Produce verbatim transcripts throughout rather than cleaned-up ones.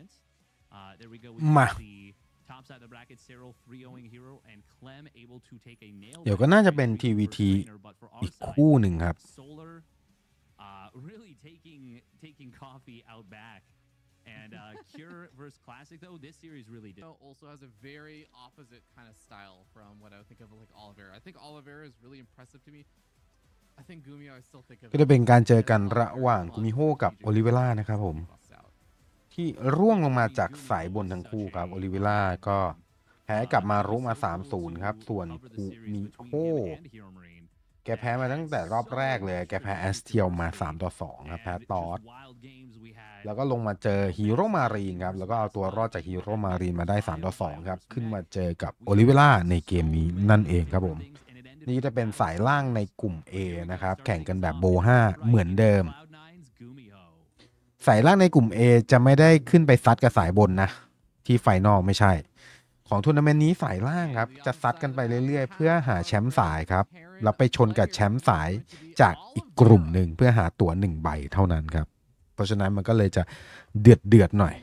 มาเดี๋ยวก็น่าจะเป็น ที วี ที อีกคู่หนึ่งครับ And uh, Cure versus Classic, though, this series really did. Also has a very opposite kind of style from what I would think of like Oliveira. I think Oliveira is really impressive to me. I think Gumio, I still think of. ก็จะเป็นการเจอกันระหว่างกุมิโฮกับโอลิเวล่านะครับผมที่ร่วงลงมาจากสายบนทั้งคู่ครับโอลิเวล่าก็แพ้กลับมารุมา สามศูนย์ ครับส่วนกุมิโฮแกแพ้มาตั้งแต่รอบแรกเลยแกแพ้แอสเทียลมา สามต่อสอง ครับแพ้ตอสแล้วก็ลงมาเจอฮีโร่มารีนครับแล้วก็เอาตัวรอดจากฮีโร่มารีนมาได้ สามต่อสอง ครับขึ้นมาเจอกับโอลิเวล่าในเกมนี้นั่นเองครับผมนี่จะเป็นสายล่างในกลุ่ม A นะครับแข่งกันแบบโบห้าเหมือนเดิมสายล่างในกลุ่ม A จะไม่ได้ขึ้นไปซัดกับสายบนนะที่ไฟนอลไม่ใช่ของทัวร์นาเมนต์นี้สายล่างครับจะซัดกันไปเรื่อยๆเพื่อหาแชมป์สายครับแล้วไปชนกับแชมป์สายจากอีกกลุ่มหนึ่งเพื่อหาตั๋วหนึ่งใบเท่านั้นครับเพราะฉะนั้นมันก็เลยจะเดือดเดือดหน่อย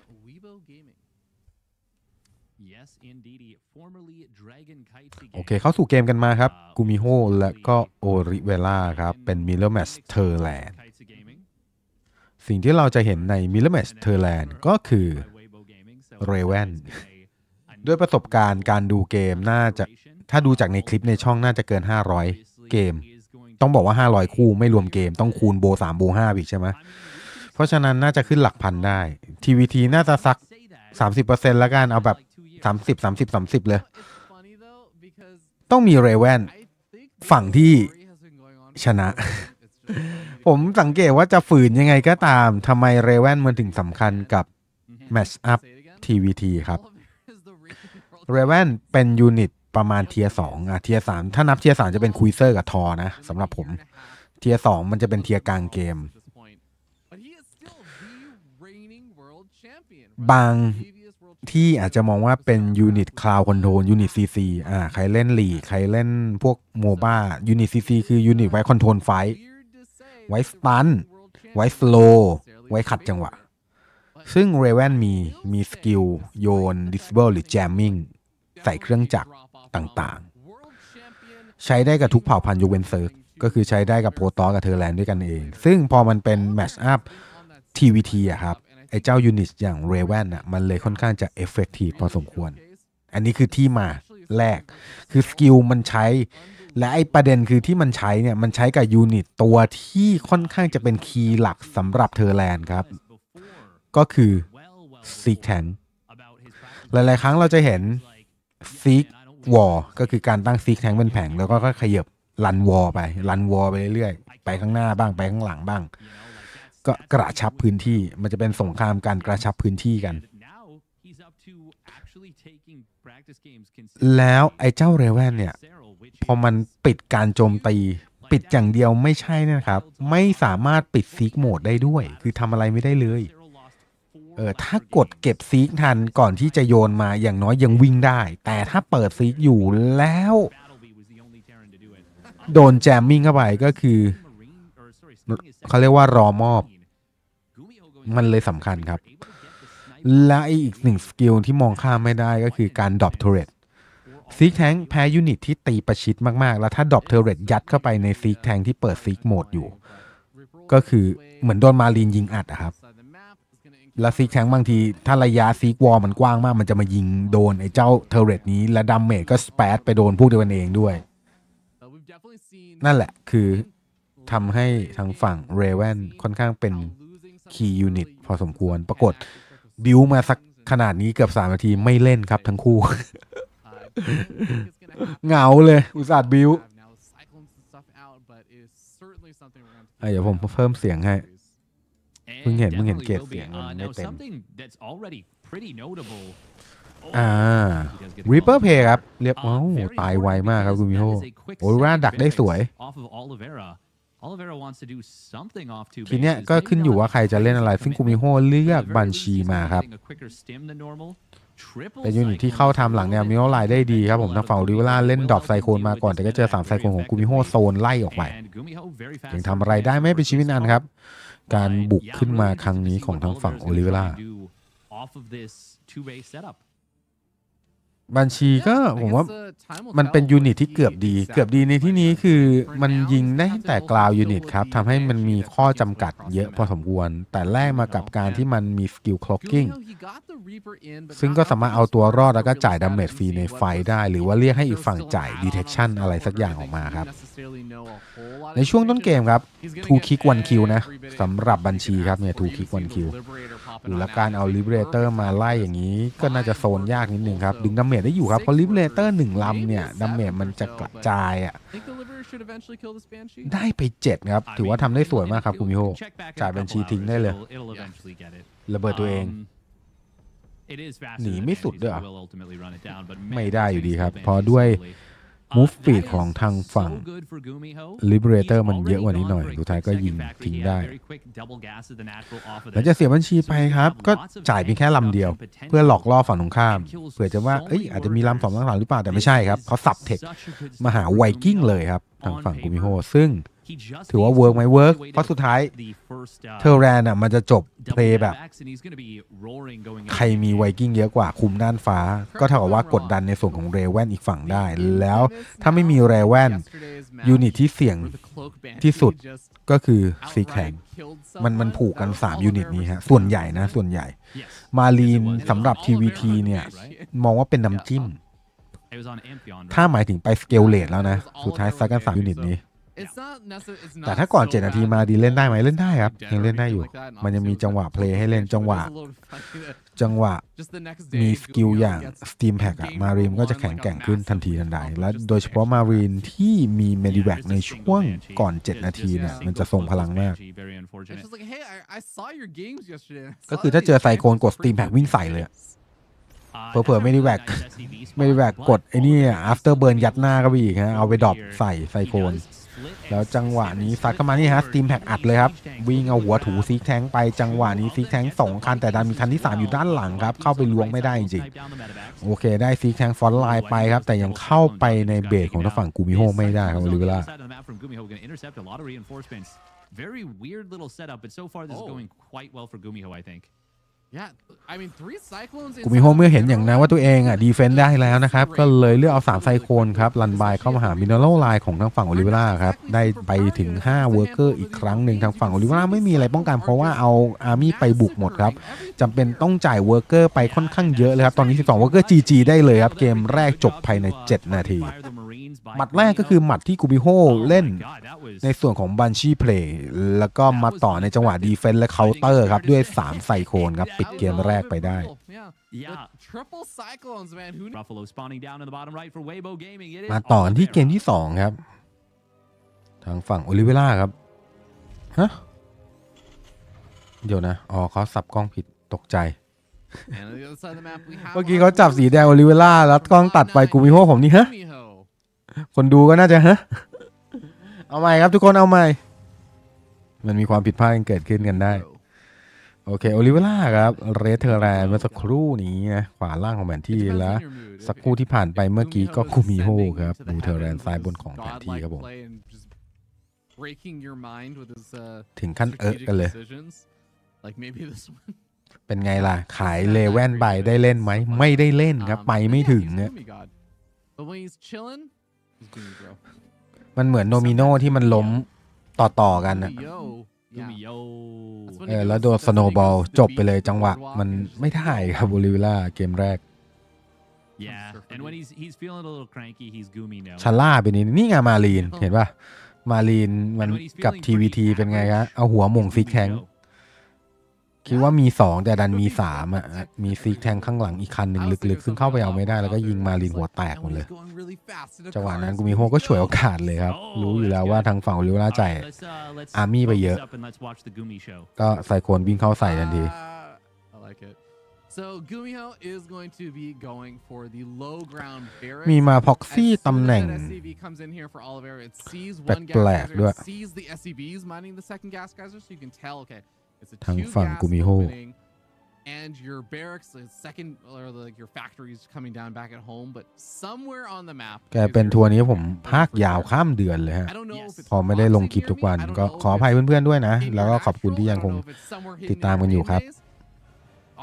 โอเคเข้าสู่เกมกันมาครับกูมิโฮและก็โอริเวล่าครับเป็นมิลเลอร์แมชเทอร์แลนด์สิ่งที่เราจะเห็นในมิลเลอร์แมชเทอร์แลนด์ก็คือเรเวนด้วยประสบการณ์การดูเกมน่าจะถ้าดูจากในคลิปในช่องน่าจะเกินห้าร้อยเกมต้องบอกว่าห้าร้อยคู่ไม่รวมเกมต้องคูณโบสามโบห้าอีกใช่ไหมเพราะฉะนั้นน่าจะขึ้นหลักพันได้ ที วี ที น่าจะสัก สามสิบเปอร์เซ็นต์ แล้วกันเอาแบบสามสิบ สามสิบ สามสิบเลยต้องมีเรเวนฝั่งที่ชนะ ผมสังเกตว่าจะฝืนยังไงก็ตามทำไมเรเวนมันถึงสำคัญกับแมตช์อัพ ที วี ที ครับเรเวนเป็นยูนิตประมาณเทียร์สองอ่ะเทียร์สามถ้านับเทียร์สามจะเป็นคุยเซอร์กับทอนะสำหรับผมเทียร์สองมันจะเป็นเทียร์กลางเกมบางที่อาจจะมองว่าเป็นยูนิตคลาวด์คอนโทรลยูนิตซีซีอ่าใครเล่นลีใครเล่นพวกโมบ้ายูนิตซีซีคือยูนิตไว้คอนโทรลไฟไว้สตันไว้สโลไว้ขัดจังหวะซึ่งเรเวนมีมีสกิลโยนดิสเบิลหรือแจมมิ่งใส่เครื่องจักรต่างๆใช้ได้กับทุกเผ่าพันธุ์ยกเว้นเซิร์กก็คือใช้ได้กับโปรตอสกับเทอร์แลนด์ด้วยกันเองซึ่งพอมันเป็นแมชอัพ ที วี ที อะครับไอ้เจ้ายูนิตอย่างเรเวนอ่ะมันเลยค่อนข้างจะเอฟเฟกตีฟพอสมควรอันนี้คือที่มาแรกคือสกิลมันใช้และไอ้ประเด็นคือที่มันใช้เนี่ยมันใช้กับยูนิตตัวที่ค่อนข้างจะเป็นคีย์หลักสำหรับเทอร์แลนด์ครับก็คือซีกแทงหลายๆครั้งเราจะเห็นซีกวอลก็คือการตั้งซีกแทงเป็นแผงแล้วก็ขยับรันวอลไปรันวอลไปเรื่อยๆไปข้างหน้าบ้างไปข้างหลังบ้างก็กระชับพื้นที่มันจะเป็นสงครามการกระชับพื้นที่กันแล้วไอ้เจ้าเรเวนเนี่ยพอมันปิดการโจมตีปิดอย่างเดียวไม่ใช่นะครับไม่สามารถปิดซีกโหมดได้ด้วยคือทำอะไรไม่ได้เลยเออถ้ากดเก็บซีกทันก่อนที่จะโยนมาอย่างน้อยยังวิ่งได้แต่ถ้าเปิดซีกอยู่แล้วโดนแจมมิ่งเข้าไปก็คือเขาเรียกว่ารอมอบมันเลยสำคัญครับและอีกหนึ่งสกิลที่มองข้ามไม่ได้ก็คือการดรอปเทอร์เรตซีกแทงแพ้ยูนิตที่ตีประชิดมากๆแล้วถ้าดรอปเทอร์เรตยัดเข้าไปในซีกแทงที่เปิดซีกโหมดอยู่ก็คือเหมือนโดนมารีนยิงอัดอะครับแล้วซีกแทงบางทีถ้าระยะซีกวอลมันกว้างมากมันจะมายิงโดนไอ้เจ้าเทอร์เรตนี้และดัมเมจก็สเปซไปโดนพวกเดียวกันเองด้วยนั่นแหละคือทำให้ทางฝั่งเรเวนค่อนข้างเป็นคีย์ยูนิตพอสมควรปรากฏบิวมาสักขนาดนี้เกือบสามนาทีไม่เล่นครับทั้งคู่ เหงาเลยอุตส่าห์บิวเดี๋ยวผมเพิ่มเสียงให้เพิ่งเห็นเพิ่งเห็นเกรดเสียงมันไม่เต็มอ่า Reaper Play ครับเรียบโอ้ตายไวมากครับคุณมิโฮโอริเวล่าดักได้สวยทีเนี้ยก็ขึ้นอยู่ว่าใครจะเล่นอะไรซึ่งกูมิโฮเลือกบัญชีมาครับเป็นยูนิตที่เข้าทำหลังแนวมิโฮไลน์ได้ดีครับผมทางฝั่งริเวล่าเล่นดรอปไซโคนมาก่อนแต่ก็เจอสามไซโคนของกูมิโฮโซนไล่ออกไปยังทำอะไรได้ไม่เป็นชีวิตนานครับการบุกขึ้นมาครั้งนี้ของทางฝั่งโอลิเวล่า off of this two-bay setup. บัญชีก็ Yeah, I ผมว่า guess, uh, time will มันเป็น tell ยูนิต what ที่ he เกือบดี exactly เกือบดีในที่นี้ finds. คือ For มัน now, ยิง he's ได้ gonna แต่ have to กราว hold ยู still นิต with ครับ the ทำให้มัน Banshee มี that ข้อ he can จำกัด across เยอะ the พอ map. สมควร แต่แลกมากับการที่มันมีสกิลคล็อกกิ้ง Gumio, he got the Reaper in, but ซึ่ง not ก็ enough สามารถ to เอาตัว spark รอด for แล้วก็ real จ่ายดา stab เมจ and ฟรี see ใน what ไฟ was ได้ หรือว่าเรียกให้อีก there's ฝั่ง still จ่าย an add-on detection on อะไร Star สักอย่าง Order อ that อก they มาครับ don't necessarily know a whole lot ในช่วงต้นเกมครับ He's gonna two get kick one kill นะ every bit of สำหรับ information บัญ he ชี can ครับ ask เนี่ย for. two Even kick one seeing the kill Liberator popping หรือ on ละ now การ is เอา a Liberator perfect มาไล่ combo. อย่างนี้ ก็น่าจะ Five โซนยากนิดนึงครับ workers ดึงดาเมจได้อยู่ครับ เพราะ six Liberator workers หนึ่งลำ maybe เนี่ย ดาเมจ seven มัน or จะ so, กระ but จายอะ I think the Liberator should eventually kill this Banshee. ได้ไปเจ็ดครับ I ถือว่า mean, ทำได้สวย in- มากครับ in- คุมิโฮ check back in a จ่ายบัญชี couple ทิ้ง hours, ได้เลย it'll- it'll Yeah. eventually get it. ระเบิดตัวเอง Um, it is faster หนี than ไม่สุด Banshees, ด้วย so เหรอ will ultimately run it down, but ไม่ man, ได้ those อยู่ดี things ครับ kill เพราะ Banshees ด้วย slowly. Uh, move that speed is ของทางฝั่ง so good for Gumiho. Liberator He's มันเยอะกว่า already นี้หน่อย gone for a สุดท้าย quick ก็ second ยิง factory. ทิ้ง He ได้ had a very quick double gas of the natural off of แล้ว this. จะเสียบัญชีไป So he's ครับ gonna ก็ have lots of จ่ายเพียงแค่ tank ลำเดียว stuff and เพื่อหลอก potential ล่อฝั่งตรงข้าม and kills เผื่อจะว่า so เอ้ย many อาจจะมีลำสอง workers. ลำสามหรือเปล่า แต่ไม่ This ใช่ครับ is เขาสับเทค such a good มาหา start for ไวกิ้ง Gumiho เลยครับ ทาง on ฝั่งกุมิโฮ paper. ซึ่ง He just ถือว่า needs เวิร์ก to ไหม work เวิร์ก his way เพราะ to สุดท้าย the first, uh, เทอร์แรนอ่ะมันจะจบเพล double ย์แบบ backs, and he's gonna be roaring going ใคร into มี the ไว game. กิ้งเยอะกว่าคุมด้านฟ้า ก็เท่ากับว่ากดดันในส่วนของเรเวนอีกฝั่งได้ แล้วถ้าไม่มีเรเวนยูนิตที่เสี่ยงที่สุดก็คือซีแคนมันมันผูกกันสามยูนิตนี้ฮะส่วนใหญ่นะส่วนใหญ่ Yes. มารีนสำหรับ ที วี ที เนี่ย มองว่าเป็นน้ำจิ้ม It was on Amphion, ถ้า right? หมายถึงไปสเกลเลตแล้วนะ สุดท้ายซักกันสามยูนิตนี้ แต่ถ้าก่อนเจ็ดนาทีมาดีเล่นได้ไหมเล่นได้ครับยังเล่นได้อยู่ มันยังมีจังหวะเพลย์ให้เล่นจังหวะ จังหวะมีสกิลอย่าง Steam Pack อะมารีนก็จะแข็งแกร่งขึ้นทันทีทันใดและโดยเฉพาะมารีนที่มีเมดิแบกในช่วงก่อน เจ็ด นาทีเนี่ยมันจะทรงพลังมาก Very unfortunate. ก็คือถ้าเจอไซโคลนกด Steam Pack วิ่งใส่เลยอะ Uh, เผลอๆไม่ได้แวก ไม่ได้แวกกดไอ้นี่ after burn ยัดหน้าก็ไปอีกฮะเอาไปดรอปใส่ไซโคลน แล้วจังหวะนี้ซัดเข้ามานี่ฮะ Steam Pack อัดเลยครับ วิ่งเอาหัวถูซีกแทงไปจังหวะนี้ซีกแทงสองคันแต่ดันมีคันที่สามอยู่ด้านหลังครับเข้าไปล้วงไม่ได้จริงๆโอเคได้ซีกแทงฟอนต์ไลน์ไปครับแต่ยังเข้าไปในเบสของทางฝั่งกูมิโฮไม่ได้ครับลิเวล่า Very weird little setup, but so far this is Oh. going quite well for Gumiho, I think. Yeah, I mean three cyclones. กูมิโฮเมื่อเห็นอย่างนั้นว่าตัวเองอ่ะดีเฟนต์ได้แล้วนะครับก็เลยเลือกเอาสามไซโคลนครับรันบายเข้ามาหามินเนอรัลไลน์ของทางฝั่งโอลิเวล่าครับได้ไปถึงห้าเวิร์กเกอร์อีกครั้งหนึ่งทางฝั่งโอลิเวล่าไม่มีอะไรป้องกันเพราะว่าเอาอาร์มี่ไปบุกหมดครับจำเป็นต้องจ่ายเวิร์กเกอร์ไปค่อนข้างเยอะเลยครับตอนนี้สิบสองเวิร์กเกอร์ จี จี ได้เลยครับเกมแรกจบภายในเจ็ดนาทีหมัดแรกก็คือหมัดที่กูมิโฮเล่นในส่วนของบันชีเพลย์แล้วก็มาต่อในจังหวะดีเฟนส์และเคาน์เตอร์ครับด้วยสามไซโคลนครับปิดเกมแรกไปได้ Yeah. Triple cyclones, man. Who knew? Buffalo spawning down in the bottom right for Weibo Gaming. It is มาต่อกันที่เกมที่สองครับ ทางฝั่งโอลิเวล่าครับฮะเดี๋ยวนะอ๋อเขาสับกล้องผิดตกใจ And on the other side of the map, we have เมื่อกี้เขาจับสีแดงโอลิเวล่าแล้วกล้องตัดไปกูมิโฮผมนี่ฮะ Gumiho. คนดูก็น่าจะฮะ เอาใหม่ครับทุกคนเอาใหม่ มันมีความผิดพลาดกันเกิดขึ้นกันได้ โอเคโอลิเวล่าครับเรเทอร์แรนเมื่อสักครู่นี้นะขวาล่างของแผนที่ Depends แล้ว on your mood. สักครู่ที่ผ่านไปเมื่อกี้ก็กูมิโฮครับดูเทอร์แรนซ้ายบนของแผนที่ครับผม Godlike play and just breaking your mind with his, uh, ถึงขั้นเอิร์ก strategic กันเลย decisions. Like maybe this one. เป็นไงล่ะ ขายเลเว่นไปได้เล่นไหม ไม่ได้เล่นครับ Um, ไปไม่ yeah, ถึง he's เนี่ย Gumi God. But when he's chilling, he's Gumi bro. มันเหมือนโนมิโนที่มันล้มต่อๆกันนะ Gumiho. Yeah. Gumiho. That's when เอ he อ goes- แล้วโดน that's ส when โน he บอล goes to จบ beat ไปเลยจังหวะ Boardwalk มัน and ไม่ได้ครับโอลิเวล่าเกมแรก Yeah, and when he's he's feeling a little cranky, he's Gumi now. ชาล่าไปนี่นี่ไงมารีนเห็นป่ะ มารีนมัน And when he's กับ feeling ที วี ที pretty เป็นไงครับ average, เอาหัวหม่ง it's ซิกแทง Gumiho. คิดว่ามีสองแต่ดันมีสามอ่ะมีซิกแทงข้างหลังอีกคันหนึ่งลึกๆ ซึ่งเข้าไปเอาไม่ได้แล้วก็ยิงมารีนหัวแตกหมดเลย จังหวะนั้นกูมิโฮก็ฉวยโอกาสเลยครับ รู้อยู่แล้วว่าทางฝั่งโอลิเวล่า All จ่าย right, let's, uh, let's Army ไปเยอะ focus up and let's watch the Gumi show. ก็ไซโคลนวิ่งเข้าใส่ทันที Uh, I like it. So Gumiho is going to be going for the low ground barracks. มีมาพ็อก As ซี่ soon ตำ as แหน่ง that S C V comes in here for Oliver, it sees one แปลก gas ๆด้วย geyser, it sees the S C Vs mining the second gas geyser, so you can tell, okay, it's a ทาง two ฝั่ง gas กูมิโฮ opening, and your barracks, the second, or like your factories coming down back at home, but somewhere on the map. แกเป็นทัวร์นี้ผมภาคยาวข้ามเดือนเลยฮะ I don't know if it's พอไม่ได้ลงคลิปทุกวัน boxing ก็ near me, I don't ขออ know ภัย if it's เพื่อนๆด้วยนะ in แล้วก็ your ขอบคุณที่ actual, ยัง I ค don't ง know if it's somewhere hidden ติดตาม in กันอยู่ your ครับ game days.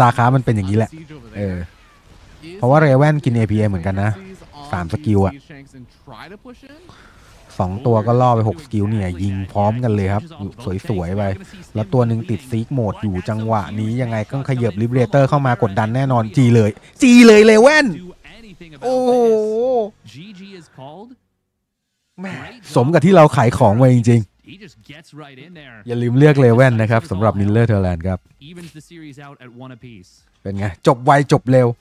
ตาร์คราฟมันเป็นอย่างนี้แหละ เออ เพราะว่าเรเว่นกิน เอ พี เอ เหมือนกันนะสามสกิลอะสองตัวก็ล่อไปหกสกิลเนี่ยยิงพร้อมกันเลยครับสวยๆไปแล้วตัวหนึ่งติดซีกโหมดอยู่จังหวะนี้ยังไงก็ขยับลิเบเรเตอร์เข้ามากดดันแน่นอนจีเลยจีเลยเลเว่นโอ้โหแม่สมกับที่เราขายของไว้จริงๆอย่าลืมเลือกเลเว่นนะครับสำหรับมิลเลอร์เทอร์แลนด์ครับเป็นไงจบไวจบเร็ว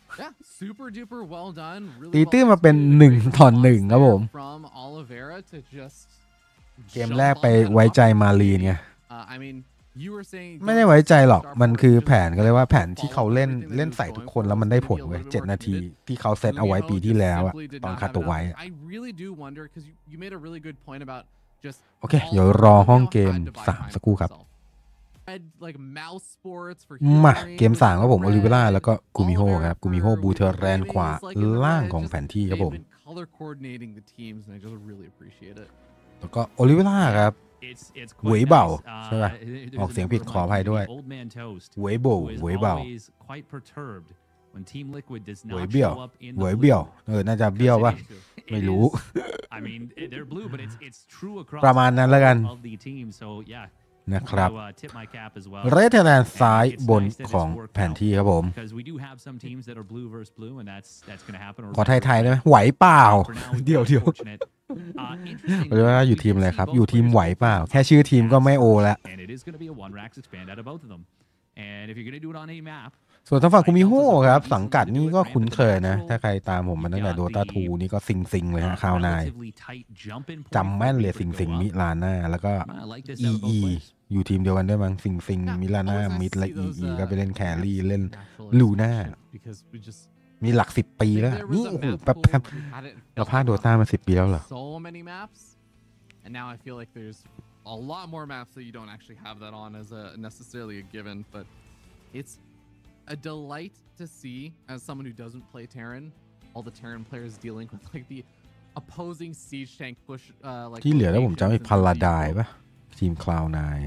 ตีตื้อมาเป็นหนึ่งต่อหนึ่งครับผมเกมแรกไปไว้ใจมาลีนไง You were saying ไม่ได้ไว้ใจหรอกมันคือแผนก็เรียกว่าแผนที่เขาเล่นเล่นใส่ทุกคนแล้วมันได้ผลเว้ยเจ็ดนาทีที่เขาเซตเอาไว้ปีที่แล้วอะตอนคาโตไว้ I really do wonder because you, you made a really good point about just โอเคเดี๋ยวรอห้องเกมสามสักครู่ครับ like mouse sports for มาเกมสามครับผมโอลิเวล่าแล้วก็กูมิโฮครับกูมิโฮบูเทอร์แรนขวาล่างของแผนที่ครับผม color coordinating the teams and I just really appreciate it แล้วก็โอลิเวล่าครับ It's it's เหวย quite เบ่า nice. Uh, ใช่ป่ะ there's ออก a เสียง number ผิด of ขออภัยด้วย Old Man Toast เหวยโบ who is เหวยเบ่า always quite perturbed when Team Liquid does เหวย not เบี้ยว show up in เหวย the เบี้ยว blue. เออน่าจะเบี้ยวป่ะ It ไม่รู้ is- I mean they're blue but it's it's true across ประมาณนั้นแล้วกัน all of the teams so yeah นะครับ so, uh, tip my cap as well เรเทอร์แลนด์ซ้ายบนของแผนที่ครับผม because we do have some teams that are blue versus blue and that's that's going to happen ขอไทยๆได้ไหมไหวเปล่า For now, we've เดี๋ยว got เดี๋ยว fortunate. Uh, โอลิเวล่าอยู่ทีมอะไรครับ อยู่ทีมไหวเปล่า แค่ชื่อทีมก็ไม่โอแล้ว And it is going to be a one racks expand out of both of them. And if you're going to do it on a map, ส่วนทางฝั่งกูมิโฮครับ สังกัดนี่ก็คุ้นเคยนะ ถ้าใครตามผมมาตั้งแต่โดตาทูนี่ก็ซิงซิงเลยฮะคาวนาย relatively tight jump in point จำแม่นเลย for ซิง Liquid ซิง go มิ up. ลาน่าแล้วก็ I like this อี out of both อี ways. อยู่ทีมเดียวกันด้วยมั้งซิงซิง Yeah, มิลาน่า always nice มิด to และ see อี those, อี uh, ก็ไปเล่นแครี่เล่น natural ลูน่า expansion because we just มีหลักสิบปีแล้ว there นี่ was a โอ้โห map แป๊บ pool, แป๊บ we had it เรา built พลาดโด up ต้ามาสิบปีแล้วเหรอ so many maps and now I feel like there's a lot more maps that you don't actually have that on as a necessarily a given but it's a delight to see as someone who doesn't play Terran all the Terran players dealing with like the opposing siege tank push uh like ที่เหลือแล้วผมจำไม่ rotations พา and รา the ได default ปะทีมคลาวนาย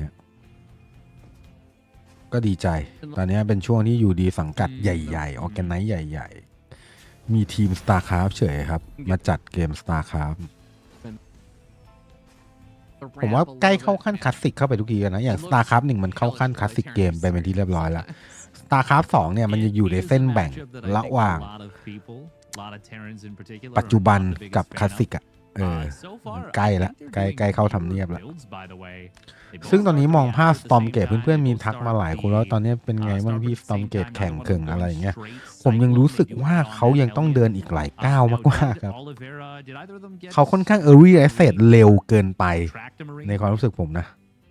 ก็ดีใจ ตอนนี้เป็นช่วงที่อยู่ดีสังกัดใหญ่ๆ ออแกไนซ์ใหญ่ๆ มีทีม StarCraft เฉยครับ มาจัดเกม StarCraft the ผมว่า ramp a ใกล้ little เข้า bit ขั้น and คลาสสิกเข้าไปทุกทีแล้วนะ อย่าง it looks StarCraft หนึ่งมันเข้าขั้น hellish คลาส for สิก the เกม Terran ไปเป็นที่เรียบร้อยแล้ว experience. StarCraft สองเนี่ยมันจะอยู่ในเส้นแบ่งระหว่าง ปัจจุบันกับคลาสสิกอ่ะเออ ใกล้ละใกล้ใกล้เข้าทำเนียบละซึ่งตอนนี้มองภาพ Stormgate เพื่อนๆมีทักมาหลายคนแล้วตอนนี้เป็นไงบ้างพี่ Stormgate แข่งเข่งอะไรอย่างเงี้ยผมยังรู้สึกว่าเขายังต้องเดินอีกหลายก้าวมากๆครับเขาค่อนข้าง early access เร็วเกินไปในความรู้สึกผมนะ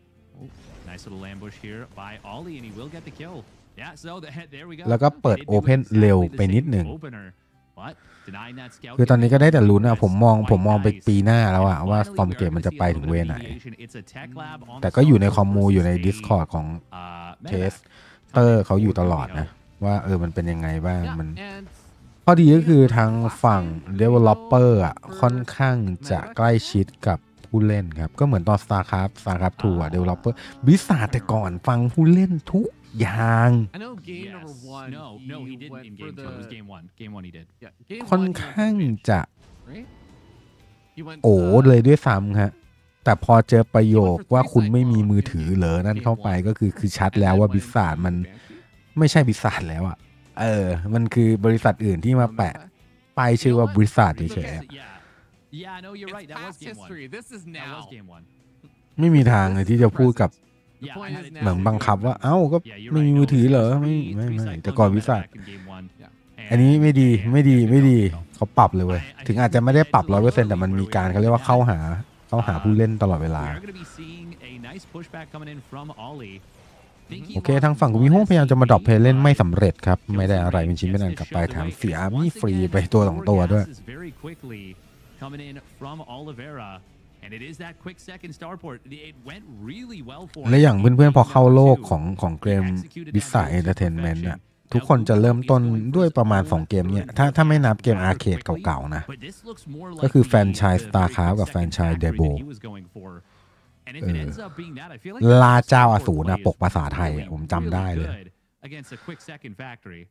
Nice little ambush here by Ollie and he will get the kill. Yeah, so there we go. แล้วก็เปิด They do Open exactly เร็ว the ไปนิด same หนึ่ง opener, but denying that scout คือตอนนี้ก็ได้แต่ลุ้นอะ is ผมมอง quite ผมมองไป nice. ปีหน้าแล้วอะ And ว่า finally, we are Stormgate มันจะ gonna ไป see a ถึง little เว bit of ไหน deviation. It's a tech lab on แต่ก็อยู่ใน Stormgate คอมมูอยู่ใน versus a, Discord ของ uh, เทส Metaverse. เตอร์เขาอยู่ตลอดนะ ว่าเออมันเป็นยังไงบ้าง Yeah, มัน and ข้อดีก็คือทางฝั่ง developer อ่ะค่อนข้างจะใกล้ชิดกับผู้เล่นครับ ก็เหมือนตอน StarCraft StarCraft ทูอ่ะ developer Blizzard แต่ก่อนฟังผู้เล่นทุกอย่าง I know game Yes. number one No, no, he didn't went in for game two. It was the game one. Game one he did. yeah, game ค่อน one, he went for ข้าง Mitch, จะ right? He went โอ้ to เลย the- ด้วยซ้ำฮะแต่พอเจอประโยคว่าคุณไม่มีมือถือเหรอนั่นเข้าไปก็คือคือชัด and แล้ว then ว่า went บิสซา to ดมัน Banshee. ไม่ใช่บิสซาดแล้วอ่ะเออ มันคือบริษัทอื่นที่มาแปะป้ายชื่อว่าบริษัทเฉยๆอะ Yeah. Yeah, no, you're It's right. That was past game one. history. This is That now. was game one. ไม่มีทางเลยที่จะพูดกับ The Yeah, point I had is it now. เหมือนบังคับว่าเอ้าก็ Yeah, you're ไม่ right. มี No, มือถือเหรอ three- ไม่ไม่ three ไม่ cyclones แต่ก่อน went วิสัท back in game one. Yeah. อันนี้ไม่ดี And- ไม่ดี and ไม่ดี yeah, เขาปรับเลยเว้ยถึงอาจจะไม่ได้ปรับร้อยเปอร์เซ็นต์แต่มันมีการเขาเรียกว่าเข้าหาเข้าหาผู้เล่นตลอดเวลา We are going to be seeing a nice pushback coming in from Ollie. Think he โอเค lost ทางฝั่งกุมิโฮพยายามจะมาดรอปเพลย์เล่นไม่สำเร็จครับ ไม่ได้อะไรเป็นชิ้นเป็นอันกลับไปแถมเสียมีฟรีไปตัวสองตัวด้วย Very quickly coming in from Oliveira and it is that quick second starport. It went really well for him. และอย่างเพื่อนๆพอเข้าโลกของของเกมบิสซาเอนเตอร์เทนเมนต์อะทุกคนจะเริ่มต้นด้วยประมาณสองเกมเนี่ยถ้าถ้าไม่นับเกมอาร์เคดเก่าๆนะ But this looks more ก็คือ like แฟรนไชส์ the- the StarCraft very กับแฟรนไชส์ second Diablo factory that he was going for. And if it ends up being that, I feel like ล่าเจ้าอ the สูรนะ play ป is กภาษาไทยอะ really, ผมจำได้เลย really good against a quick second factory.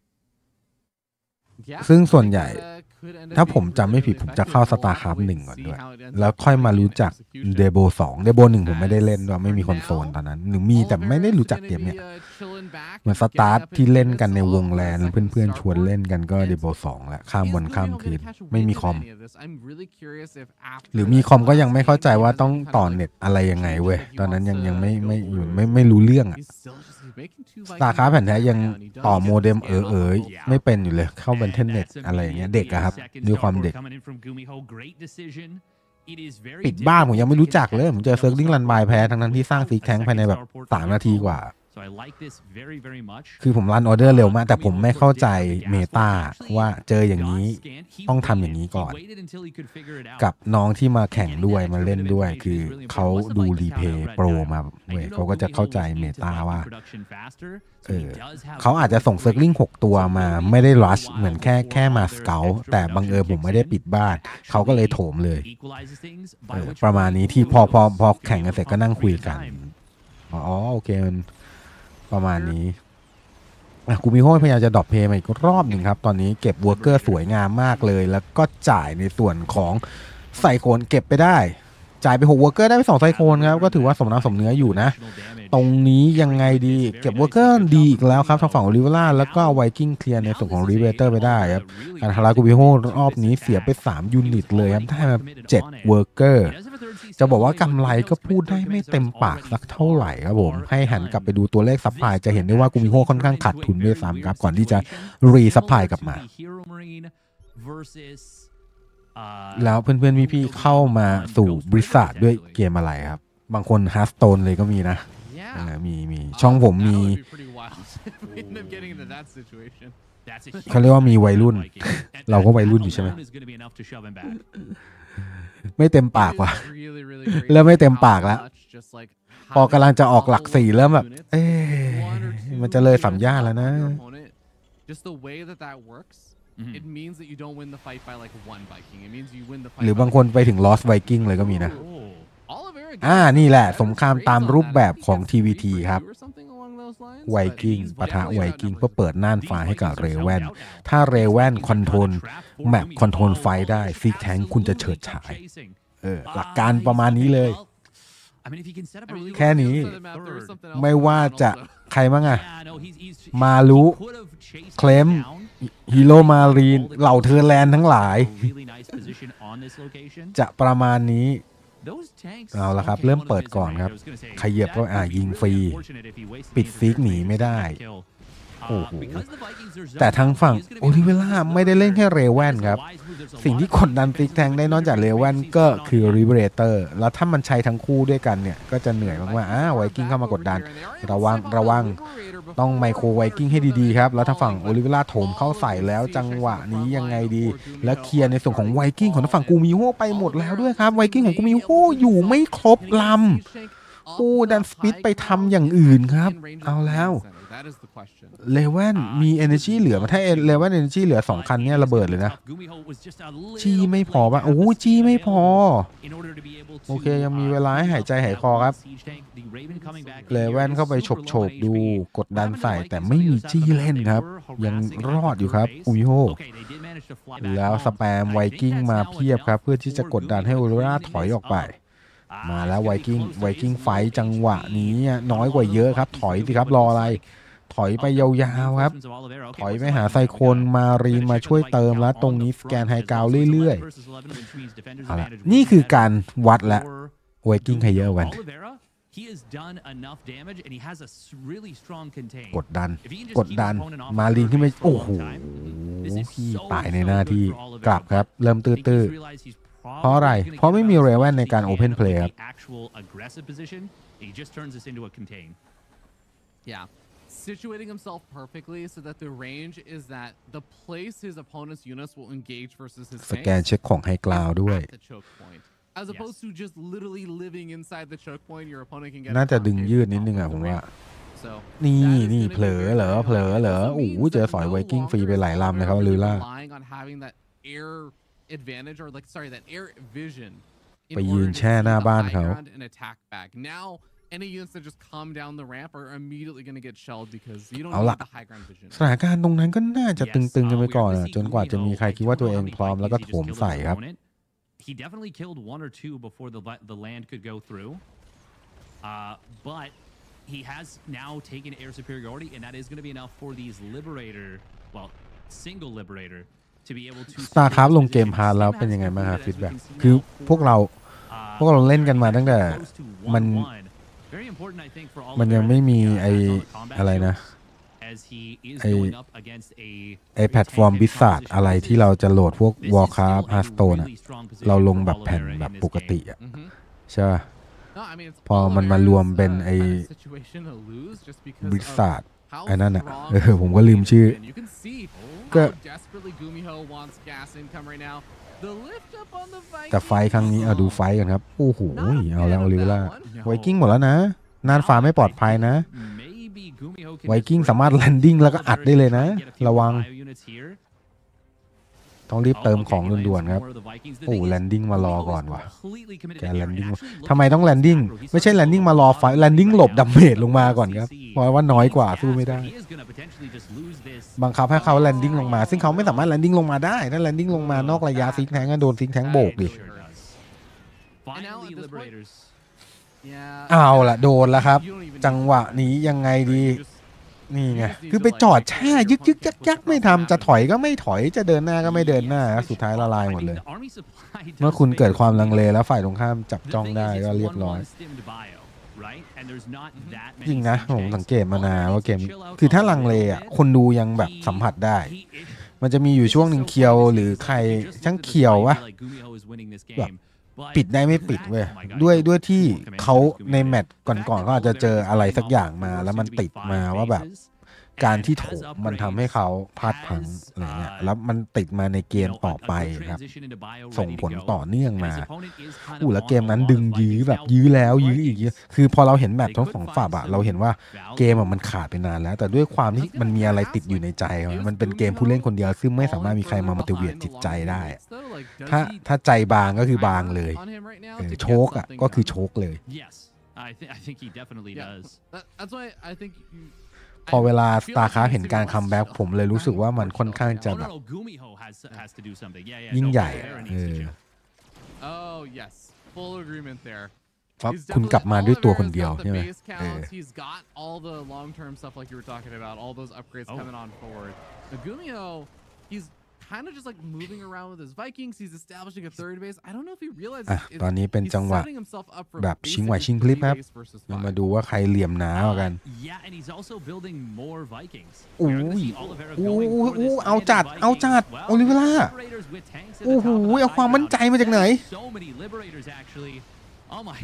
Yeah, ซึ่ง I ส่วน think ใหญ่ that, uh, could end up ถ้า being ผมจำไม่ really, ผิด really ผมจะเข้า effective. We'll have to StarCraft wait หนึ่ง and ก่อน see ด้วย how it ends แล้ว up ค่อยมา being รู้ in จัก execution. เดโบสองเดโบหนึ่งผมไม่ได้เล่นด้วยไม่มีคอนโซลตอนนั้น หรือมีแต่ไม่ได้รู้จักเกมเนี่ย เหมือนสตาร์ทที่เล่นกันในวงแลนเพื่อนๆชวนเล่นกันก็เดโบสองแหละข้ามวันข้ามคืนไม่มีคอม หรือมีคอมก็ยังไม่เข้าใจว่าต้องต่อเน็ตอะไรยังไงเว้ยตอนนั้นยังยังไม่ไม่อยู่ไม่ไม่รู้เรื่องอะ StarCraft แผ่นแท้ยังต่อโมเด็มเออเอ๋ยไม่เป็นอยู่เลยเข้าบันเทนเน็ตอะไรอย่างเงี้ยเด็กอะครับด้วยความเด็ก Coming in from Gumiho, great decision ปิดบ้านผมยังไม่รู้จักเลยผมเจอเซิร์ฟลิงรันบายแพ้ทั้งนั้นที่สร้างซีแทงภายในแบบสามนาทีกว่าคือผมรันออเดอร์เร็วมากแต่ผมไม่เข้าใจเมตาว่าเจออย่างนี้ต้องทำอย่างนี้ก่อนกับน้องที่มาแข่งด้วยมาเล่นด้วยคือเขาดูรีเพย์โปรมาเว้ยเขาก็จะเข้าใจเมตาว่าเออเขาอาจจะส่งเซิร์ฟลิงหกตัวมาไม่ได้รัชเหมือนแค่แค่มาสเกลแต่บังเอิญผมไม่ได้ปิดบ้านเขาก็เลยโถมเลยเออประมาณนี้ที่พอพอพอแข่งกันเสร็จก็นั่งคุยกันอ๋อโอเคมันประมาณนี้กูมิโฮพยายามจะดรอปเพย์มาอีกรอบหนึ่งครับตอนนี้เก็บวอร์เกอร์สวยงามมากเลยแล้วก็จ่ายในส่วนของไซโคนเก็บไปได้จ่ายไปหกวอร์เกอร์ได้ไปสองไซโคนครับก็ถือว่าสมน้ำสมเนื้ออยู่นะตรงนี้ยังไงดีเก็บวอร์เกอร์ดีอีกแล้วครับทางฝั่งของริเวล่าแล้วก็ไวกิ้งเคลียร์ในส่วนของรีเวเตอร์ไปได้ครับการทารากูมิโฮรอบนี้เสียไปสามยูนิตเลยครับได้มาเจ็ดวอร์เกอร์จะบอกว่ากำไรก็พูดได้ไม่เต็มปากสักเท่าไหร่ครับผมให้หันกลับไปดูตัวเลขซัพพลายจะเห็นได้ว่ากูมิโฮค่อนข้างขาดทุนด้วยซ้ำครับก่อนที่จะรีซัพพลายกลับมาแล้วเพื่อนๆพี่ๆเข้ามาสู่บริษัทด้วยเกมอะไรครับบางคนฮาร์สโตนเลยก็มีนะมีมีช่องผมมีเขาเรียกว่ามีวัยรุ่นเราก็วัยรุ่นอยู่ใช่ไหมไม่เต็มปากว่ะเริ่มไม่เต็มปากแล้วพอกำลังจะออกหลักสี่เริ่มแบบเอ๊ะมันจะเลยสามย่านแล้วนะหรือบางคนไปถึง Lost Viking เลยก็มีนะอ่านี่แหละสงครามตามรูปแบบของ ที วี ที ครับไวกิ้งปะทะไวกิ้งเพื่อเปิดน่านฟ้าให้กับเรเวนถ้าเรเวนคอนโทรลแมปคอนโทรลไฟได้ซิกแทงคุณจะเฉิดฉายเออหลักการประมาณนี้เลยแค่นี้ไม่ว่าจะใครบ้างอะมารู้เคลมฮีโร่มารีนเหล่าเทอร์แลนด์ทั้งหลายจะประมาณนี้เอาละครับเริ่มเปิดก่อนครับขยับก็อ่ายิงฟรีปิดฟิกหนีไม่ได้โอ้โหแต่ทางฝั่งโอลิเวล่าไม่ได้เล่นแค่เรเวนครับสิ่งที่กดดันฟิกแทงได้นอกจากเรเวนก็คือริเบเรเตอร์แล้วถ้ามันใช้ทั้งคู่ด้วยกันเนี่ยก็จะเหนื่อยมากๆอ่าไวกิ้งเข้ามากดดันระวังระวังต้องไมโครไวกิ้งให้ดีๆครับแล้วทางฝั่งโอลิเวล่าโถมเข้าใส่แล้วจังหวะนี้ยังไงดีและเคลียร์ในส่วนของไวกิ้งของทางฝั่งกูมิโฮไปหมดแล้วด้วยครับไวกิ้งของกูมิโฮอยู่ไม่ครบลำโอ้ดันสปิดไปทำอย่างอื่นครับเอาแล้วเลเว่นมี energy เหลือมาถ้าเลเว่น energy เหลือสองคันเนี่ยระเบิดเลยนะจี้ไม่พอป่ะโอ้จี้ไม่พอโอเคยังมีเวลาให้หายใจหายคอครับเลเว่นเข้าไปฉกโฉบดูกดดันใส่แต่ไม่มีจี้เล่นครับยังรอดอยู่ครับอุมิโฮแล้วสแปมไวกิ้งมาเพียบครับเพื่อที่จะกดดันให้โอโรราถอยออกไปมาแล้วไวกิ้งไวกิ้งไฟจังหวะนี้น้อยกว่าเยอะครับถอยสิครับรออะไรถอยไปยาวๆครับถอยไปหาไซโคนมารีนมาช่วยเติมแล้วตรงนี้สแกนไฮกราวเรื่อยๆเอาละนี่คือการวัดแล้วไวกิ้งใครเยอะกันกดดันกดดันมารีนที่ไม่โอ้โหพี่ตายในหน้าที่กลับครับเริ่มตื้อๆเพราะอะไรเพราะไม่มีเรเวนในการโอเพนเพลย์ครับ Yeah. Situating himself perfectly so that the range is that the place his opponent's units will engage versus his สแกนเช็คของไฮกราวด้วย as opposed to just literally living inside the choke point your opponent can get น่าจะดึงยืดนิดนึงอ่ะผมว่านี่นี่เผลอเหรอเผลอเหรอโอ้โหเจอสอยไวกิ้งฟรีไปหลายลำเลยครับลูล่าไปยืนแช่หน้าบ้านเขาAny units that just come down the ramp are immediately going to get shelled because you don't need the high ground vision. สถานการณ์ตรงนั้นก็น่าจะตึงๆกันไปก่อนจนกว่าจะมีใครคิดว่าตัวเองพร้อมแล้วก็โถมใส่ครับ He definitely killed one or two before the the land could go through. Uh, but he has now taken air superiority, and that is going to be enough for these liberator, well, single liberator, to be able to. StarCraft ลงเกมพาร์ทแล้วเป็นยังไงบ้างครับฟีดแบ็กคือพวกเราพวกเราเล่นกันมาตั้งแต่มันมันยังไม่มีไออะไรนะ as he is ไอ้ going up against a ไอแพลตฟอร์มบิสซาร์ดอะไรที่เราจะโหลดพวก Warcraft Hearthstone อะเราลงแบบแผ่นแบบปกติอะใช่ป่ะ No, I mean, it's พอมันมารวมเป็นไอ kind of situation to lose just because บิส of ซาร์ด how ไอ้นั่นอะ strong เออผมก็ลืมชื่อ and you can see ก็ how desperately Gumiho wants gas income right now. The lift up on the แต่ไฟ Vikings ครั้งนี้เอาดู also ไฟกันครับโอ้โห not a เอาแล้ว fan โอ of ลิเวล่า that one. ไวกิ้งหมดแล้วนะน่านฟ้าไม่ปลอดภัยนะ Maybe Gumiho can ไว just กิ้ง bring สามารถ in แลนดิ้งแล้วก็ Oliveira อัดได้เลยนะ to try and get a few ระวัง bio units here. ต้องรีบเติม Oh, ของ okay, he ด่วน lands ๆครับ more of the Vikings. The โอ้ thing is, แลนดิ้งมารอ Gumiho ก่อน is ว่ะ completely committed แก to the แล game น and ดิ้ง actually looking ทำไมต้องแลนดิ้ง for macro. He's ไม่ใช่ starting แล to นดิ้ง focus มารอ on ไฟแลนดิ้ง right หลบ now. ดัมเมจลงมาก่อนครับ C C. เพราะว่าน้อยกว่าสู้ไม่ได้ He is gonna potentially just lose this. บังคับให้เขาแลนดิ้งลงมา ซึ่งเขาไม่สามารถแลนดิ้งลงมาได้ถ้าแลนดิ้งลงมานอกระยะซิกแทงก็โดนซิกแทงโบกดิ Sure does. And now Finally, at this point- Liberators. Yeah. เอาละโดนแล้วครับ You don't even จัง need หวะ to นี้ยังไง fight. ดี You just- นี่ไง you just need คือ to, ไป like, จอด make แช่ sure your ยึกยึก opponent ยัก gets ยัก pushed ไม่ across the ทำจะ map. ถอยก็ไม่ถอยจะเดินหน้าก็ไม่เดินหน้า Yes, สุดท้ายละลายหมดเลย the army supply เมื่อ does คุณเกิด favor ความลังเล Gumiho. แล้วฝ่ายตรงข้ามจับ The จ้อง thing ได้ is, it's ก็เรียบ one ร้อย one stimmed bio, right? And there's not that จริง many นะ C ผม Js. สังเกตมานาน Oliveira ว่า needs เก to ม chill out คือถ้า a ลังเล little อ่ะ bit. คนดูยังแบบ He- สัมผัสได้ he- it- มันจะมีอยู่ช่วงหนึ่งเคียวหรือใครช่างเคียววะ แบบ ปิดได้ไม่ปิดเว้ยด้วยด้วยที่เขาในแมตช์ก่อนๆเขาอาจจะเจออะไรสักอย่างมาแล้วมันติดมาว่าแบบ การที่โถมมันทำให้เขาพลาดพลั้งอะไรเงี้ยแล้วมันติดมาในเกมต่อไปครับ ส่งผลต่อเนื่องมาอู้แล้วเกมนั้นดึงยื้อแบบยื้อแล้วยื้ออีกเยอะคือพอเราเห็นแมตช์ทั้งสองฝ่ายอะเราเห็นว่าเกมอะมันขาดไปนานแล้ว แต่ด้วยความที่มันมีอะไรติดอยู่ในใจอะมันเป็นเกมผู้เล่นคนเดียวซึ่งไม่สามารถมีใครมา motivate จิตใจได้ ถ้าถ้าใจบางก็คือบางเลยเออโชกอ่ะก็คือโชกเลย Yes, I think I think he definitely Yeah. does. That, that's why I think you, พอเวลา I feel like StarCraft he เห็น needs to การ be คัมแบ็ก less ผมเลยรู้สึกว่ามันค่อนข้างจะ Oh แบ no, บ no, Gumiho has has to do something. Yeah, yeah. ยิ่ง no, ใหญ่ Oliveira อะ needs เอ to อ chill. Oh yes, full agreement there. เพราะ He's คุณกลับ definitely- มาด้วยตัวคน Oliveira's เดียว got the ใช่ไหม base เออ counts, he's got all the long-term stuff like you were talking about, all those upgrades Oh. coming on forward. The Gumiho, he's kind of just like moving around with his Vikings. He's establishing a third base. I don't know if he realizes อ่ะ it's- ตอนนี้เป็น he's จังหวะ setting himself up for แบบชิงไหว basically ชิงพลิบ three ครับ base versus เรา five. มาดูว่าใครเหลี่ยมหนาเอากัน Uh, yeah, and he's also building more Vikings. โอ้ We are gonna ย see Oliveira โอ้ going ย for โอ้ this ยเอา landed จัด เอา Vikings. จัด Well, โอลิเวล่า Liberators with tanks at the โอ้โห top of the เอาความ high มั่นใจ ground. มาจากไหน So many Liberators actually. Oh my.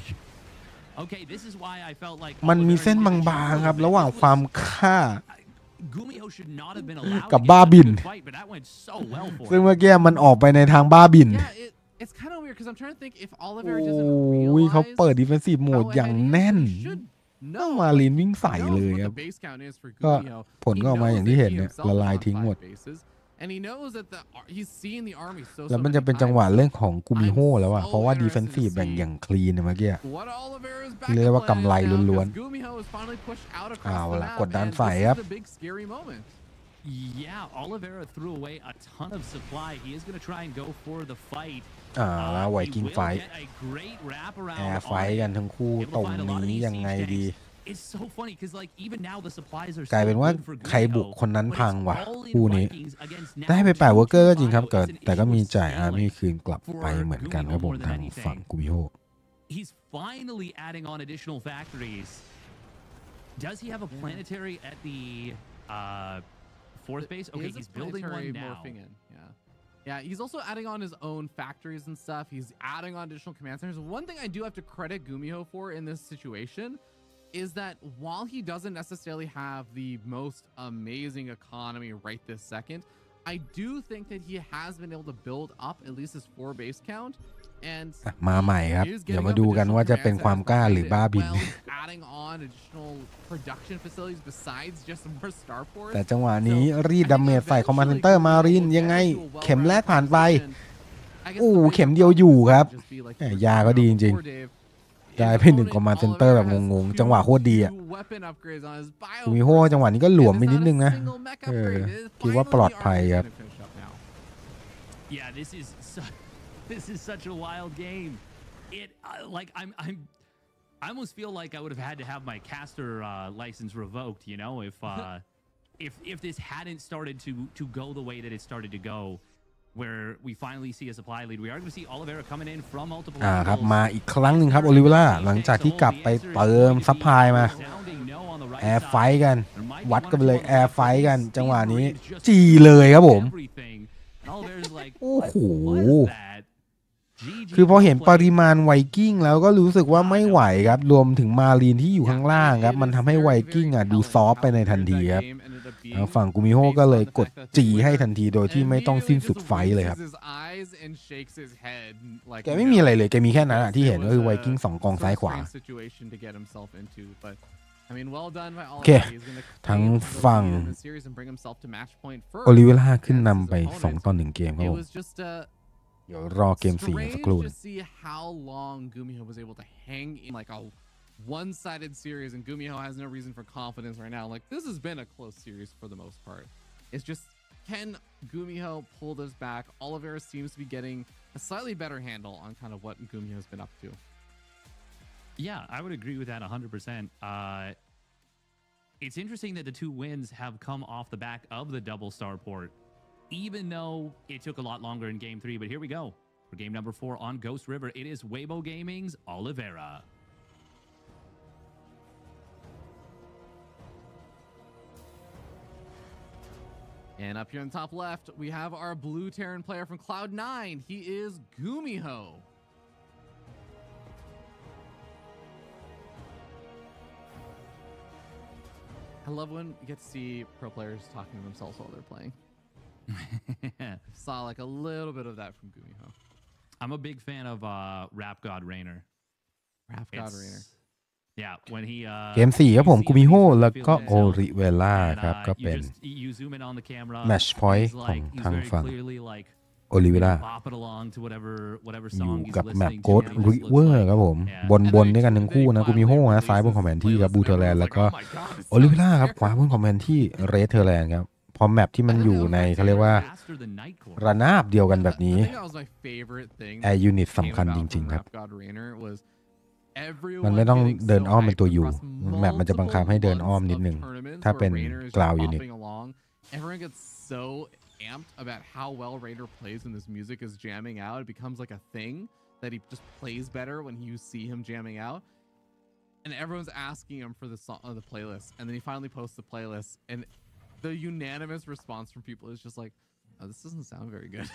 Okay, this is why I felt like มันมี Oliveira เส้น needed to บาง chill a ๆครับ little ระหว่าง bit. This ความ was- ฆ่า Gumiho should not have been allowed กับ to get บ้า into บิน the fight, but that went so well for ซึ่ง him. เมื่อกี้มันออกไปในทางบ้าบิน Yeah, it, it's kind of weird because I'm trying to think if โอ Oliveira doesn't ้ยเขา realize เปิด defensive how mode อย่าง ahead he is, แน่น he should ต้อง know. มา Like, ลีนวิ่ง he ใส่ knows เลย what ครับ the base count is for ก็ Gumiho. ผล He ก็ออกมา knows อย่าง that ที่ he เห็นเนี่ย himself ละลาย has ทิ้งหมด five bases, and he knows that the ar- he's seen the army so แล้ว so มันจะ many เป็นจังหวะ times. เรื่องของกูมิโฮ I'm แล้วอะ so เพราะว่า interested to defensive แบ่ง see อย่างคลีนเมื่อกี้ What Oliveira's ที่เรียกว่า backup plan กำไร is now ล้วน because Gumiho is finally pushed out เอา across the ละ map, กดดัน and ใส่ this ครับ is a big scary moment. Yeah, Oliveira threw away a ton of supply. He is going to try and go for the fight. อ่าแล้ว Uh, ไว he กิ้ง will ไฟ get a great wraparound แอร์ไฟ on it. กันทั้งคู่ Able ต to รง find a lot of นี้ these ยังไง siege ดี tanks. It's so funny because like even now the supplies are กลาย still เป็นว่า good for ใครบุก Gumiho, คนนั้น but it's พังว่ะ all in คู่นี้ Vikings against ได้ไป now แปด two เวอร์เกอร์ two ก็จริงครับ bio. เกิด It's an แต่ก็ issue มี with จ่ายอาร์มี่ scaling คืนกลับไป for เหมือนกันครับผม Gumiho more than ทาง anything. ฝั่งกูมิโฮ He's finally adding on additional factories. Does he have a planetary at the uh, fourth base? Okay, He is a he's building one planetary now. morphing in. Yeah. Yeah, he's also adding on his own factories and stuff. He's adding on additional command centers. One thing I do have to credit Gumiho for in this situation is that while he doesn't necessarily have the most amazing economy right this second, I do think that he has been able to build up at least his four base count. And อ่ะมาใหม่ครับ he is เดี๋ยว getting มา up ดูกัน additional ว่าจะเป็น command ความ centers กล้า behind หรือ it, บ้าบิน while he's adding on additional production facilities besides just more starports. แต่จังหวะนี้รีดดาเมจใส่คอมมานด์เซนเตอร์มารินยังไง เข็มแรกผ่านไป โอ้เข็มเดียวอยู่ครับแหมยาก็ดีจริงๆได้ไปหนึ่งคอมมานด์เซนเตอร์แบบงงๆจังหวะโคตรดีอ่ะกูมิโฮจังหวะนี้ก็หลวมไปนิดนึงนะเออคิดว่าปลอดภัยครับ Yeah, this is su- this is such a wild game. It uh, like I'm I'm I almost feel like I would have had to have my caster uh, license revoked. You know, if uh, if if this hadn't started to to go the way that it started to go, where we finally see a supply lead. We are going to see Oliveira coming in from multiple อ่าครับ angles. มาอีกครั้งหนึ่งครับโอลิเวล่าหลังจากที่กลับไปเติมซัพพลายมา Sounding no on the right แอร์ไฟ side. กัน There วัดกันไปเลยแอร์ไฟกันจังหวะนี้จีเลยครับผมโอ้โหคือพอเห็นปริมาณไวกิ้งแล้วก็รู้สึกว่าไม่ไหวครับรวมถึงมารีนที่อยู่ข้างล่างครับมันทำให้ไวกิ้งอ่ะดูซอฟไปในทันทีครับฝั่งกูมิโฮก็เลยกดจีให้ทันทีโดยที่ไม่ต้องสิ้นสุดไฟเลยครับแกไม่มีอะไรเลยแกมีแค่นั้นอ่ะที่เห็นก็คือไวกิ้งสองกองซ้ายขวาโอเคทั้งฝั่งโอลิเวล่าขึ้นนำไปสองต่อหนึ่งเกมครับผมเดี๋ยวรอเกมสี่สักครู่ one-sided series, and Gumiho has no reason for confidence right now. Like, this has been a close series for the most part. It's just, can Gumiho pull this back? Oliveira seems to be getting a slightly better handle on kind of what Gumiho's been up to. Yeah, I would agree with that one hundred percent. Uh, it's interesting that the two wins have come off the back of the double star port, even though it took a lot longer in game three. But here we go for game number four on Ghost River. It is Weibo Gaming's Oliveira. And up here on the top left, we have our blue Terran player from Cloud nine. He is Gumiho. I love when you get to see pro players talking to themselves while they're playing. Saw like a little bit of that from Gumiho. I'm a big fan of uh, Rap God Rainer. Rap God Rainer. Yeah, when he เกมสี่ครับผมกูมิโฮแล้วก็โอริเวล่าครับก็เป็นแมตช์พอยต์ของทางฝั่งโอลิเวล่าอยู่กับแมปโกดริเวอร์ครับผมบนบนด้วยกันทั้งคู่นะกูมิโฮนะซ้ายบนคอมเมนที่ครับบูเทอร์แลนด์แล้วก็โอลิเวล่าครับขวาบนคอมเมนที่เรสเทอร์แลนด์ครับพอแมปที่มันอยู่ในเขาเรียกว่าระนาบเดียวกันแบบนี้แอร์ยูนิตสำคัญจริงๆครับมันไม่ต้องเดินอ้อมเป็นตัวยูแมปมันจะบังคับให้เดินอ้อมนิดนึงถ้าเป็นกราวยูนิต Everyone gets so amped about how well Rainer plays when this music is jamming out. It becomes like a thing that he just plays better when you see him jamming out. And everyone's asking him for the song, uh, the playlist, and then he finally posts the playlist, and the unanimous response from people is just like, "Oh, this doesn't sound very good."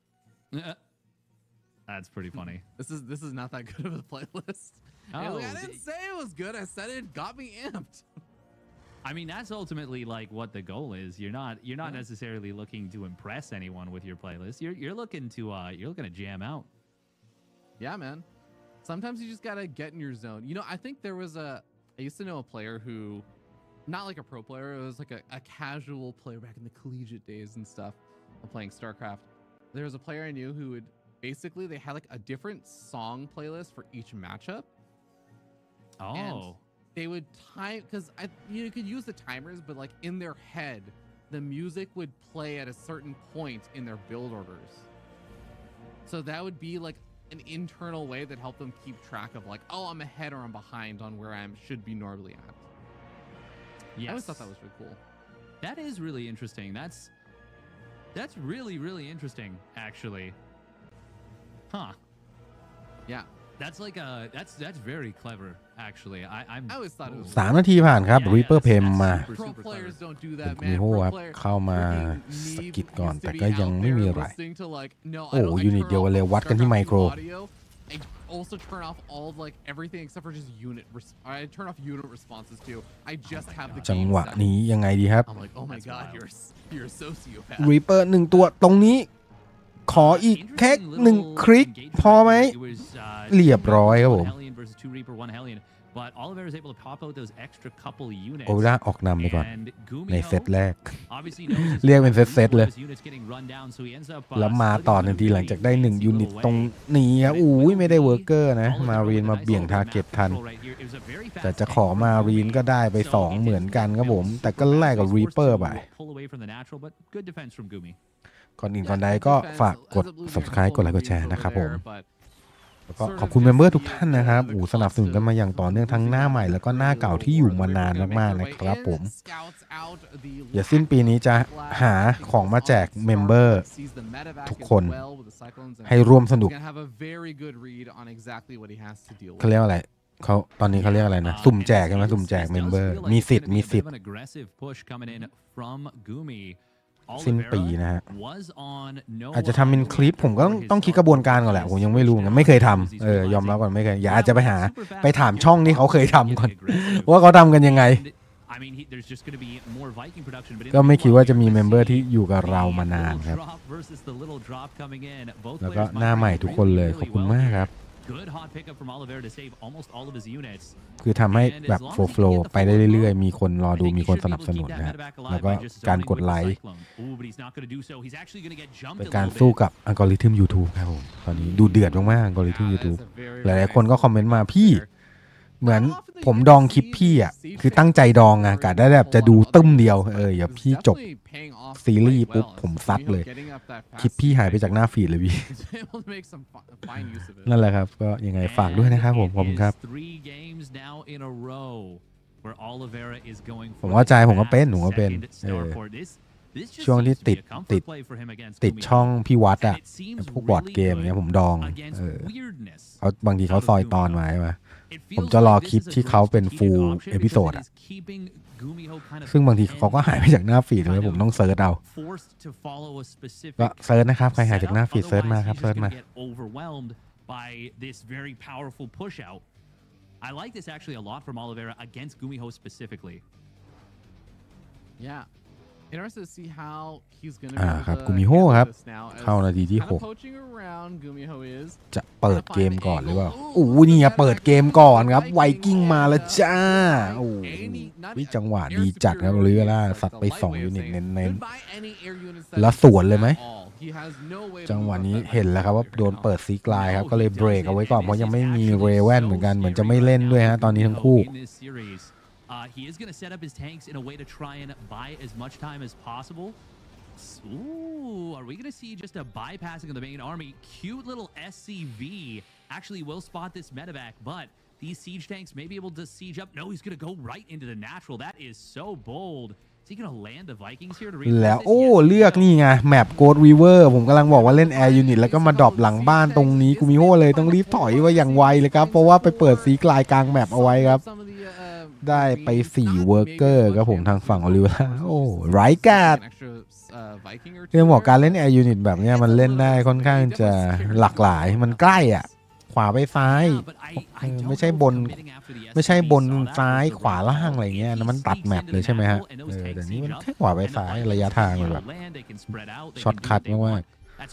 That's pretty funny. This is this is not that good of a playlist. Oh, like, I didn't say it was good. I said it got me amped. I mean, that's ultimately like what the goal is. You're not you're not yeah. necessarily looking to impress anyone with your playlist. You're you're looking to uh you're looking to jam out. Yeah, man. Sometimes you just gotta get in your zone. You know, I think there was a I used to know a player who, not like a pro player, it was like a, a casual player back in the collegiate days and stuff of playing StarCraft. There was a player I knew who would basically they had like a different song playlist for each matchup. Oh. And they would time because I you could use the timers, but like in their head, the music would play at a certain point in their build orders. So that would be like an internal way that helped them keep track of like, oh, I'm ahead or I'm behind on where I should be normally at. Yes. I always thought that was really cool. That is really interesting. That's that's really really interesting, actually. Huh. Yeah. That's like a that's that's very clever actually. I I'm I always thought it was สามนาทีผ่านครับรีเปอร์เพมมาเป็น Pro กู players don't do มิ that, โฮ man. ครับ Pro player เข้ามา freaking ส need กิดก่อน needs แต่ to be ก็ยัง out ไม่มี there อะไร listening to like, no, โอ้ I don't- I ยูนิต turn เดียว off กันเลย all วัดกันที่ StarCraft ไมโคร audio. I also turn off all of, like everything except for just unit. Res- I turn off unit responses too. I just have the จัง game หวะ set. นี้ยังไงดีครับ I'm like, oh my That's god, wild. you're a s- you're a sociopath. รีเปอร์หนึ่งตัวตรงนี้ขออีกแค่หนึ่งคลิกพอไหมเรียบร้อยครับผม But Oliver is able to pop out those extra couple units. โอล่าออกนำไปก่อน And ใน Gumiho เซตแรก obviously knows his เรียกเป็นเซตๆเลย units getting run down, so he ends up, uh, แล้วมาต่อทันทีหลังจากได้หนึ่งยูนิตตรงนี้ครับอุ้ยไม่ได้เวิร์กเกอร์นะมารีนมาเบี่ยงทาร์เก็ตทันแต่จะขอมารีนก็ได้ไปสองเหมือนกันครับผมแต่ก็แลกกับรีเปอร์ไปก่อนอื่นก่อนใดก็ฝากกด subscribe กดไลค์กดแชร์นะครับผมแล้วก็ขอบคุณเมมเบอร์ทุกท่านนะครับอูสนับสนุนกันมาอย่างต่อเนื่องทั้งหน้าใหม่แล้วก็หน้าเก่าที่อยู่มานานมากๆนะครับผมเดี๋ยวสิ้นปีนี้จะหาของมาแจกเมมเบอร์ทุกคนให้ร่วมสนุกเขาเรียกว่าอะไรเขาตอนนี้เขาเรียกอะไรนะสุ่มแจกใช่ไหมสุ่มแจกเมมเบอร์มีสิทธิ์มีสิทธิ์สิ้นปีนะฮะอาจจะทำเป็นคลิปผมก็ต้องต้องคิดกระบวนการก่อนแหละผมยังไม่รู้เหมือนกันไม่เคยทำเออยอมรับก่อนไม่เคยอย่าอาจจะไปหาไปถามช่องที่เขาเคยทำก่อนว่าเขาทำกันยังไงก็ไม่คิดว่าจะมีเมมเบอร์ที่อยู่กับเรามานานครับแล้วก็หน้าใหม่ทุกคนเลยขอบคุณมากครับคือทำให้แบบโฟล์โฟล์ไปได้เรื่อยๆมีคนรอดูมีคนสนับสนุนนะแล้วก็การกดไลค์เป็นการสู้กับอัลกอริทึม YouTube ครับผมตอนนี้ดูเดือดมากๆอัลกอริทึม YouTube หลายๆคนก็คอมเมนต์มาพี่เหมือนผมดองคลิปพี่อ่ะคือตั้งใจดองอ่ะกะได้แบบจะดูตึ้มเดียวเอออย่าพี่จบซีรีส์ปุ๊บผมซัดเลยคลิปพี่หายไปจากหน้าฟีดเลยพี่นั่นแหละครับก็ยังไงฝากด้วยนะครับผมขอบคุณครับผมเข้าใจผมก็เป็นผมก็เป็นเออช่วงที่ติดติดติดช่องพี่วัดอะพวกบอร์ดเกมเงี้ยผมดองเออเขาบางทีเขาซอยตอนมาใช่ไหมผมจะรอคลิปที่เขาเป็นฟูลเอพิโซดอะซึ่งบางทีเขาก็หายไปจากหน้าฟีดเลยผมต้องเซิร์ชเอาก็เซิร์ชนะครับใครหายจากหน้าฟีดเซิร์ชมาครับเซิร์ชมา I like this actually a lot from Oliveira against Gumiho specifically. Yeah. Interested to see how he's going to อ่าครับกูมิโฮครับเข้านาทีที่หกจะเปิดเกมก่อนหรือเปล่าโอ้โหนี่เปิดเกมก่อนครับไวกิ้งมาแล้วจ้าโอ้วิจังหวะดีจัดครับเรือล่าสัตว์ไปสองยูนิตเน้นๆแล้วสวนเลยไหมจังหวะนี้เห็นแล้วครับว่าโดนเปิดซีกลายครับก็เลยเบรกเอาไว้ก่อนเพราะยังไม่มีเรเว่นเหมือนกันเหมือนจะไม่เล่นด้วยฮะตอนนี้ทั้งคู่ Uh, he is going to set up his tanks in a way to try and buy as much time as possible. Ooh, are we going to see just a bypassing of the main army? Cute little S C V actually will spot this medevac, but these siege tanks may be able to siege up. No, he's going to go right into the natural. That is so bold. Is he going to land the Vikings here to reach? แล้วโอ้เลือกนี่ไงแมปโกดวีเวอร์ผมกำลังบอกว่าเล่นแอร์ยูนิตแล้วก็มาดรอปหลังบ้านตรงนี้กูมิโฮเลยต้องรีบถอยไว้อย่างไวเลยครับเพราะว่าไปเปิดสีกลายกลางแมปเอาไว้ครับได้ไปสี่เวิร์กเกอร์ครับผมทางฝั่งโอลิเวร่าโอ้ไรกาดเรื่องบอกการเล่นแอร์ยูนิตแบบนี้มันเล่นได้ค่อนข้างจะหลากหลายมันใกล้อ่ะขวาไปซ้ายไม่ใช่บนไม่ใช่บนซ้ายขวาล่างอะไรเงี้ยมันตัดแมปเลยใช่ไหมฮะเออแต่นี้มันแค่ขวาไปซ้ายระยะทางมันแบบช็อตคัทมาก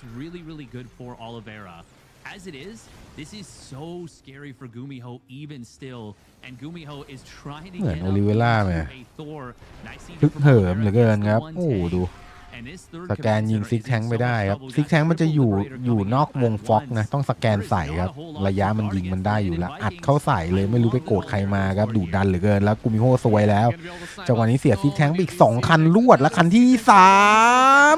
As it is, this is so scary for Gumiho even still, and Gumiho is trying to get up to a Thor. ฮึกเหิมเหลือเกินครับโอ้ดูสแกนยิงซิกแทงไปได้ครับซิกแทงมันจะอยู่อยู่นอกวงฟ็อกนะต้องสแกนใส่ครับระยะมันยิงมันได้อยู่แล้วอัดเข้าใส่เลยไม่รู้ไปโกรธใครมาครับดุดันเหลือเกินแล้วกูมิโฮซวยแล้วจังหวะนี้เสียซิกแทงไปอีกสองคันรวดและคันที่สาม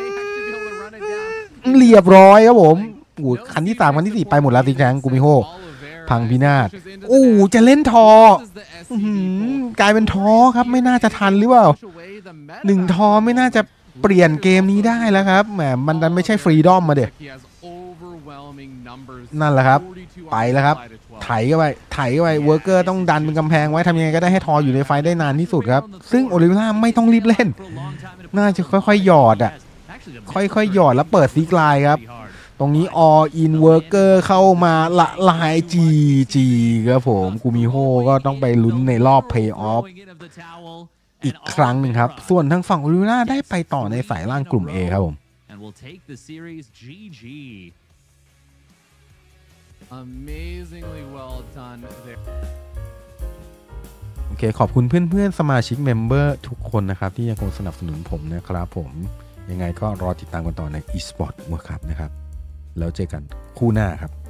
เรียบร้อยครับผมอู้คันที่สามคันที่สี่ไปหมดแล้วซิกแทงกูมิโฮพังพินาศอู้จะเล่นทอกลายเป็นทอครับไม่น่าจะทันหรือเปล่าหนึ่งทอไม่น่าจะเปลี่ยนเกมนี้ได้แล้วครับแหมมันดันไม่ใช่ฟรีดอมมาเด็กนั่นแหละครับไปแล้วครับไถเข้าไปไถเข้าไปเวิร์กเกอร์ต้องดันเป็นกำแพงไว้ทำยังไงก็ได้ให้ทออยู่ในไฟได้นานที่สุดครับซึ่งโอลิเวร่าไม่ต้องรีบเล่นน่าจะค่อยๆหยอดอ่ะค่อยๆหยอดแล้วเปิดซีกลายครับตรงนี้ all in worker เข้ามาละลาย จี จี ครับผมกูมิโฮก็ต้องไปลุ้นในรอบ play off อีกครั้งหนึ่งครับส่วนทางฝั่งโอลิเวร่าได้ไปต่อในสายล่างกลุ่ม A ครับผม Amazingly well done there โอเคขอบคุณเพื่อนๆสมาชิกเมมเบอร์ทุกคนนะครับที่ยังคงสนับสนุนผมนะครับผมยังไงก็รอติดตามกันต่อใน eSport World Cup นะครับแล้วเจอกันคู่หน้าครับ